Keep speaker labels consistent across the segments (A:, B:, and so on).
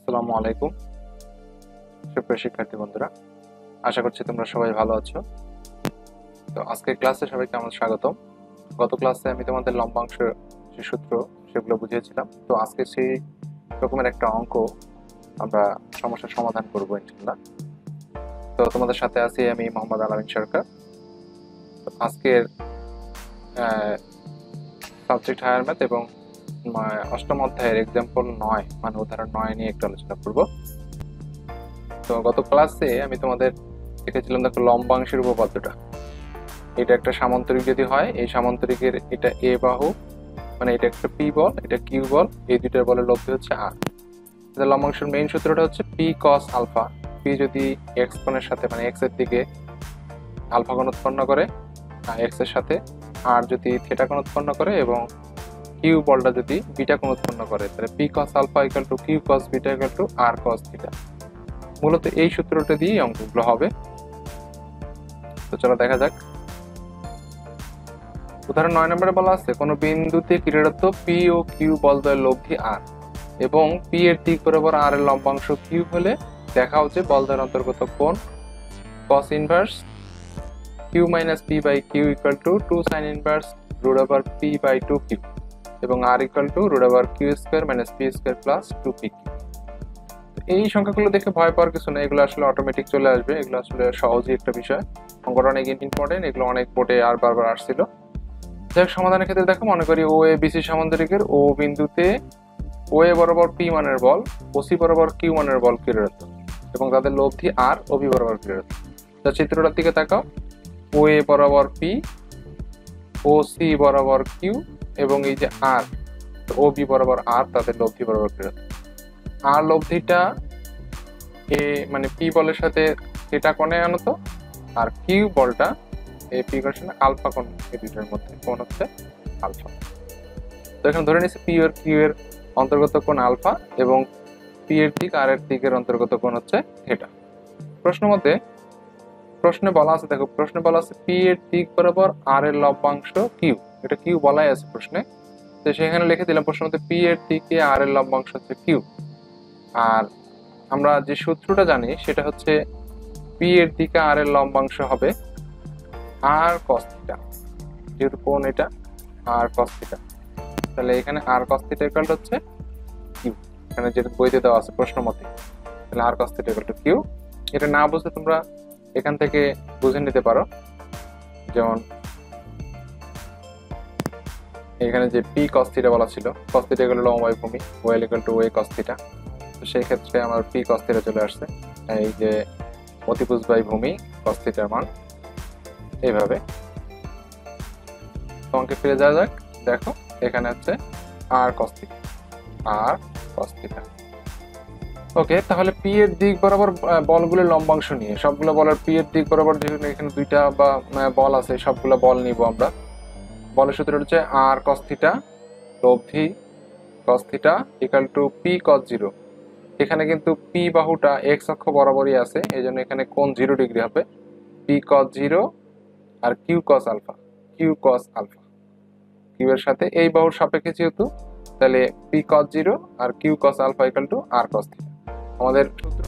A: আসসালামু আলাইকুম সুপ্রিয় শিক্ষার্থী বন্ধুরা, আশা করছি তোমরা সবাই ভালো আছো। তো আজকের ক্লাসে সবাইকে আমার স্বাগতম। গত ক্লাসে আমি তোমাদের লম্বাংশ যে সূত্র সেগুলো বুঝিয়েছিলাম। তো আজকে সেই রকমের একটা অঙ্ক আমরা সমস্যার সমাধান করব ইনশাআল্লাহ। তো তোমাদের সাথে আছি আমি মোহাম্মদ আল-Amin সরকার। তো আজকের সাবজেক্ট হায়ার ম্যাথ এবং অষ্টম অধ্যায়ের এক্সাম্পল 9 মানে উদাহরণ 9 নিয়ে একটু আলোচনা করব। তো গত ক্লাসে আমি তোমাদের দেখেছিলাম, দেখো লম্বাংশের উপপাদ্যটা। এটা একটা সামান্তরিক যদি হয়, এই সামান্তরিকের এটা এ বাহু, মানে এটা একটা পি বল, এটা কিউ বল, এই দুইটার বলের লব্ধি হচ্ছে আর। লম্বাংশের মেইন সূত্রটা হচ্ছে পি কস আলফা। পি যদি এক্স কোণের সাথে মানে এক্স এর দিকে আলফা কোণ উৎপন্ন করে এক্স এর সাথে, আর যদি থিটা কোণ উৎপন্ন করে, এবং কিউ বলটা যদি বিটা কোণ উৎপন্ন করে, তাহলে P cos alpha equal to Q cos beta equal to R cos theta. মূলত এই সূত্রটা দিয়েই অঙ্কগুলো হবে। তো চলো দেখা যাক। উদাহরণ 9 নম্বরে বলা আছে, কোনো বিন্দুতে ক্রীড়ারত পি ও কিউ বলদ্বয়ের লব্ধি আর, এবং পি এর দিক বরাবর আর এর লম্বাংশ কিউ হলে দেখাও যে বলদ্বয়ের অন্তর্গত কোণ cos inverse Q minus P by Q equal to 2 sin inverse root over P by 2 Q, এবং R equal to root over Q square minus P square plus 2 P Q. এই সংখ্যাগুলো দেখে ভয় পাওয়ার কিছু নেই, এগুলো আসলে অটোমেটিক চলে আসবে। এগুলো আসলে সহজই একটা বিষয়, অঙ্কটা অনেক ইম্পর্টেন্ট, এগুলো অনেক বোর্ডে আর বারবার আসছিল। যাই সমাধানের ক্ষেত্রে দেখো, মনে করি ও এ বিসি সামান্তরিকের ও বিন্দুতে ও এ বরাবর পি মানের বল, ও সি বরাবর কিউ মানের বল ক্রীড়ারত, এবং তাদের লব্ধি আর ও বি বরাবর ক্রীড়ারত। তা চিত্রটার দিকে তাকাও, ও এ বরাবর পি, ও সি বরাবর কিউ, এবং এই যে আর ও বি বরাবর আর, তাদের লব্ধি বরাবর ক্রীড়ারত। আর লব্ধিটা এ মানে পি বলের সাথে থিটা কোণে আনত, আর কিউ বলটা এই পি কোণের আলফা কোণ, এই দুইটার মধ্যে কোণ হচ্ছে আলফা। তো এখানে ধরে নিচ্ছি পি আর কিউ এর অন্তর্গত কোণ আলফা, এবং পি এর দিক আর এর দিকের অন্তর্গত কোণ হচ্ছে থিটা। প্রশ্নে বলা আছে, দেখো প্রশ্নে বলা আছে পি এর দিক বরাবর আর এর লম্বাংশ কিউ, এটা কিউ বলাই আছে প্রশ্নে। তো সেখানে লিখে দিলাম প্রশ্ন মতে পি এর দিকে আর এর লম্বাংশ হচ্ছে কিউ। আর আমরা যে সূত্রটা জানি সেটা হচ্ছে পি এর দিকে আর এর লম্বাংশ হবে আর কস থিটা, যেহেতু কোণ এটা আর কস থিটা, তাহলে এখানে আর কস থিটা ইকুয়াল হচ্ছে কিউ, এখানে যেটা বইতে দেওয়া আছে প্রশ্ন মতে। তাহলে R cos theta equal to Q. এটা না বুঝলে তোমরা এখান থেকে বুঝে নিতে পারো, যেমন এখানে যে পি কস থিটা বলা ছিল, কস থিটা ইকুয়াল টু লম্বাই ভূমি, ও এল ইকুয়াল টু ওয়ে কস থিটা। তো সেই ক্ষেত্রে আমার পি কস থিটা চলে আসছে, এই যে অতিভুজ বাই ভূমি কস থিটার মান। এইভাবে তোমাকে ফিরে যাওয়া যাক। দেখো এখানে হচ্ছে আর cos theta, R cos theta. ওকে, তাহলে পি এর দিক বরাবর বলগুলোর লম্বাংশ নিয়ে, সবগুলো বলের পি এর দিক বরাবর যেহেতু এখানে দুইটা বা বল আছে, সবগুলো বল নিব আমরা। বলের সূত্র হচ্ছে আর কস থিটা লব্ধি cos theta equal to P cos zero. এখানে কিন্তু পি বাহুটা এক্স অক্ষ বরাবরই আছে, এই জন্য এখানে কোণ 0 ডিগ্রি হবে। পি কস জিরো আর Q cos alpha, Q cos alpha, Q এর সাথে এই বাহুর সাপেক্ষে যেহেতু, তাহলে পি কস জিরো আর Q cos alpha equal to R cos theta. আমাদের সূত্র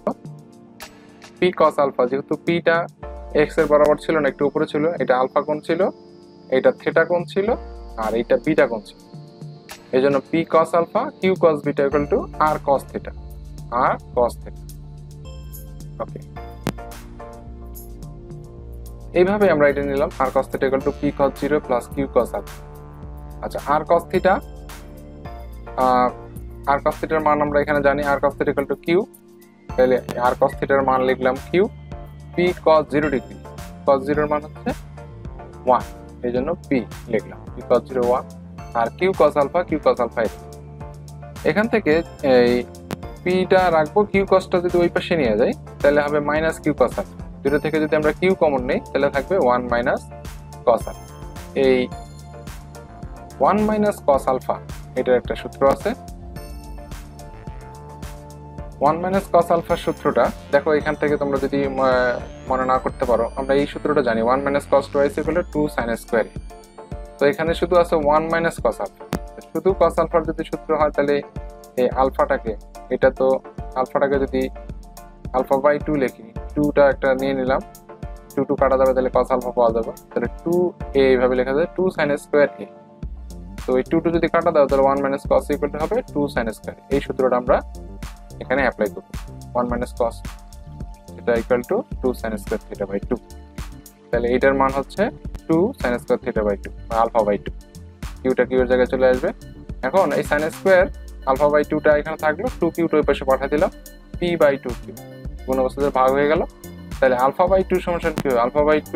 A: পি কস আলফা, যেহেতু পিটা এক্স এর বরাবর ছিল না, একটু উপরে ছিল, এটা আলফা কোণ ছিল, এটা থিটা কোণ ছিল, আর এটা বিটা কোণ ছিল, এই জন্য P cos alpha Q cos beta equal to R cos theta, R cos theta. Okay, এইভাবে আমরা এটা নিলাম, R cos theta equal to P cos zero plus Q cos alpha. আচ্ছা, R cos theta, R cos থিটার মান আমরা এখানে জানি, R cos theta equal to Q, তাহলে আর কস থিটার মান লিখলাম Q. P cos 0 degree, cos 0 এর মান হচ্ছে 1, এই জন্য পি লিখলাম, পি কস 0 1, আর Q cos alpha, Q cos alpha. এখান থেকে এই পিটা রাখবো, কিউ কসটা যদি ওই পাশে নিয়ে যাই তাহলে হবে মাইনাস কিউ কস আলফা। দুটো থেকে যদি আমরা কিউ কমন নেই তাহলে থাকবে 1 মাইনাস কস আলফা। এই 1 মাইনাস কস আলফা এটার একটা সূত্র আছে। 1 মাইনাস কস আলফার সূত্রটা দেখো, এখান থেকে তোমরা যদি মনে না করতে পারো, আমরা এই সূত্রটা জানি, 1 minus cos twice equal to 2 sin square. তো এখানে শুধু আছে 1 মাইনাস কস আলফা, শুধু কস আলফার যদি সূত্র হয় তাহলে এই আলফাটাকে, এটা তো আলফাটাকে যদি আলফা বাই 2 লিখি, 2টা একটা নিয়ে নিলাম, 2 কাটা যাবে, তাহলে cos আলফা পাওয়া যাবে। তাহলে 2a এইভাবে লেখা যায় 2 sin স্কয়ার a। তো এই 2 যদি কাটা দাও তাহলে 1 - cos ইকুয়াল টু হবে 2 sin স্কয়ার। এই সূত্রটা আমরা এখানে অ্যাপ্লাই করব। 1 - cos theta equal to 2 sin square theta by 2। তাহলে এইটার মান হচ্ছে 2 sin স্কয়ার থিটা বাই 2 বা আলফা বাই 2। কিউটা কিউ এর জায়গায় চলে আসবে। এখন এই sin স্কয়ার আলফা বাই 2টা এখানে থাকলো, 2 কিউটা ওই পাশে পাঠিয়ে দিলাম, p বাই 2 কিউ গুণ অবস্থাতে ভাগ হয়ে গেল। তাহলে আলফা বাই 2 সমান কি হবে? আলফা বাই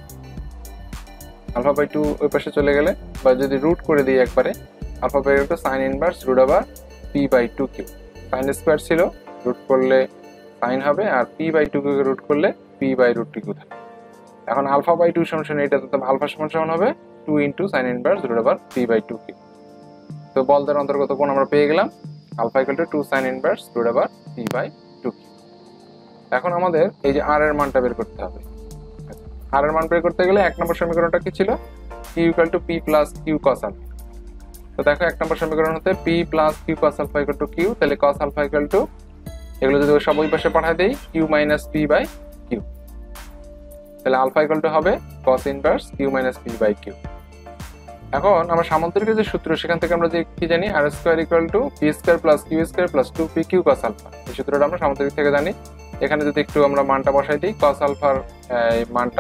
A: 2 ওই পাশে চলে গেলে, বা যদি রুট করে দিই একবারে, alpha by two sine inverse root over p by 2 Q. Sine square ছিল, রুট করলে সাইন হবে, আর p বাই 2 কিউকে রুট করলে p বাই রুট 2 কিউ থাকে। এখন আলফা বাই 2 সমান এটা তো আলফা সমান হবে 2 into sine inverse root over p by 2 Q. তো বলদের অন্তর্গত কোণ আমরা পেয়ে গেলাম alpha equal to 2 sine inverse root over p by 2 Q. এখন আমাদের এই যে r এর মানটা বের করতে হবে। r এর মান বের করতে গেলে 1 নম্বর সমীকরণটা কি ছিল? q equal to p plus q cos alpha. তো দেখো 1 নম্বর সমীকরণ হতে p plus q cos alpha equal to q, তাহলে cos আলফা ইকুয়াল টু, এগুলো যদি সব ওই পাশে পাঠিয়ে দেই, q minus p by q। তাহলে আলফা ইকুয়াল টু হবে cos inverse q minus p by q। এখন আমরা সামান্তরিকের যে সূত্র, সেখান থেকে আমরা যে কি জানি, r square equal to p square plus q square plus 2pq cos alpha. এই সূত্রটা আমরা সামান্তরিক থেকে জানি। এখানে যদি একটু আমরা মানটা বসাই দিই, cos আলফার মানটা,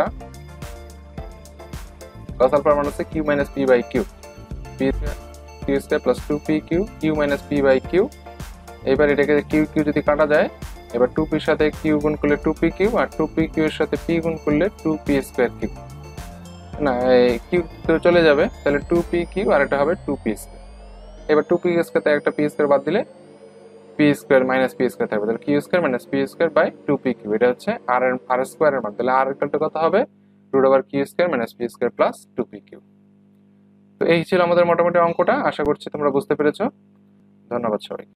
A: cos আলফার মান হচ্ছে q minus p by q, p square plus 2pq q minus p by q। এবার এটাকে q যদি কাটা যায়, এবার 2p এর সাথে q গুণ করলে 2pq, আর 2pq এর সাথে p গুণ করলে 2p স্কয়ার q। না, q তো চলে যাবে, তাহলে 2pq আর এটা হবে 2p স্কয়ার। এবার 2p স্কয়ার থেকে একটা p স্কয়ার বাদ দিলে p square minus p square থাকবে, তাহলে q square minus p square by 2pq। এটা হচ্ছে r স্কয়ারের মান। তাহলে r ইকুয়াল টু কত হবে? Root over q square minus p square plus 2pq। তো এই ছিল আমাদের মোটামুটি অঙ্কটা। আশা করছি তোমরা বুঝতে পেরেছো। ধন্যবাদ সবাই।